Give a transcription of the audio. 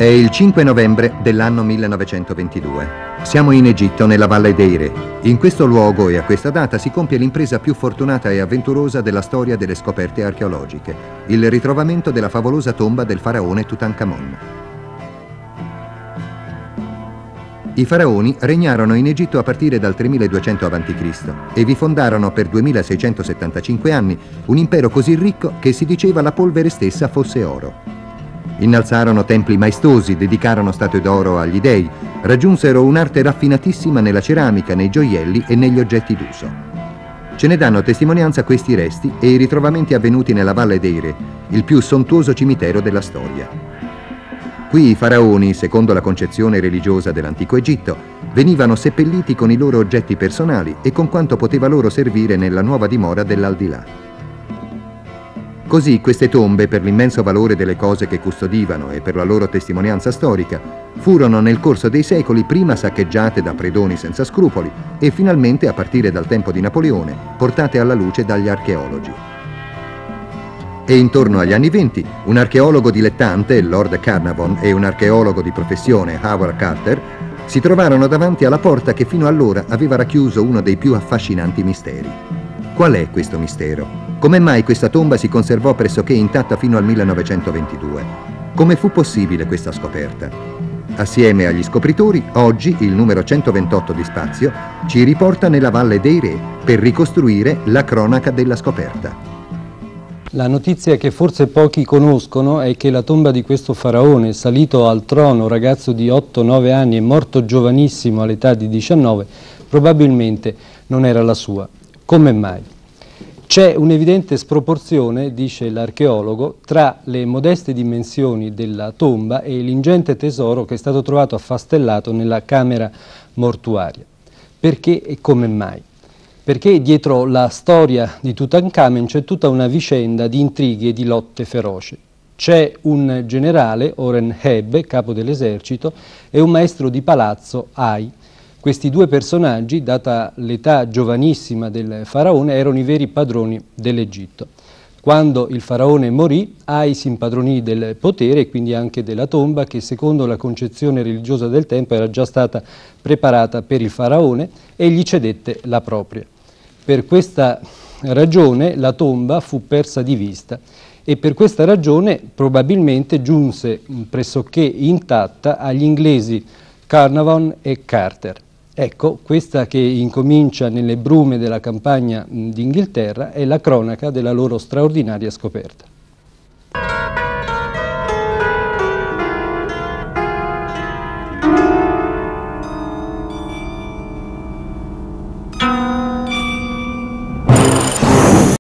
È il 5 novembre dell'anno 1922. Siamo in Egitto, nella Valle dei Re. In questo luogo e a questa data si compie l'impresa più fortunata e avventurosa della storia delle scoperte archeologiche, il ritrovamento della favolosa tomba del faraone Tutankhamon. I faraoni regnarono in Egitto a partire dal 3200 a.C. e vi fondarono per 2675 anni un impero così ricco che si diceva la polvere stessa fosse oro. Innalzarono templi maestosi, dedicarono statue d'oro agli dei, raggiunsero un'arte raffinatissima nella ceramica, nei gioielli e negli oggetti d'uso. Ce ne danno testimonianza questi resti e i ritrovamenti avvenuti nella Valle dei Re, il più sontuoso cimitero della storia. Qui i faraoni, secondo la concezione religiosa dell'antico Egitto, venivano seppelliti con i loro oggetti personali e con quanto poteva loro servire nella nuova dimora dell'aldilà. Così queste tombe, per l'immenso valore delle cose che custodivano e per la loro testimonianza storica, furono nel corso dei secoli prima saccheggiate da predoni senza scrupoli e finalmente, a partire dal tempo di Napoleone, portate alla luce dagli archeologi. E intorno agli anni 20, un archeologo dilettante, Lord Carnarvon, e un archeologo di professione, Howard Carter, si trovarono davanti alla porta che fino allora aveva racchiuso uno dei più affascinanti misteri. Qual è questo mistero? Come mai questa tomba si conservò pressoché intatta fino al 1922? Come fu possibile questa scoperta? Assieme agli scopritori, oggi il numero 128 di Spazio ci riporta nella Valle dei Re per ricostruire la cronaca della scoperta. La notizia che forse pochi conoscono è che la tomba di questo faraone, salito al trono ragazzo di 8-9 anni e morto giovanissimo all'età di 19, probabilmente non era la sua. Come mai? C'è un'evidente sproporzione, dice l'archeologo, tra le modeste dimensioni della tomba e l'ingente tesoro che è stato trovato affastellato nella camera mortuaria. Perché e come mai? Perché dietro la storia di Tutankhamen c'è tutta una vicenda di intrighi e di lotte feroci. C'è un generale, Horemheb, capo dell'esercito, e un maestro di palazzo, Ai. Questi due personaggi, data l'età giovanissima del faraone, erano i veri padroni dell'Egitto. Quando il faraone morì, Ai si impadronì del potere e quindi anche della tomba che, secondo la concezione religiosa del tempo, era già stata preparata per il faraone e gli cedette la propria. Per questa ragione la tomba fu persa di vista e per questa ragione probabilmente giunse pressoché intatta agli inglesi Carnarvon e Carter. Ecco, questa che incomincia nelle brume della campagna d'Inghilterra è la cronaca della loro straordinaria scoperta.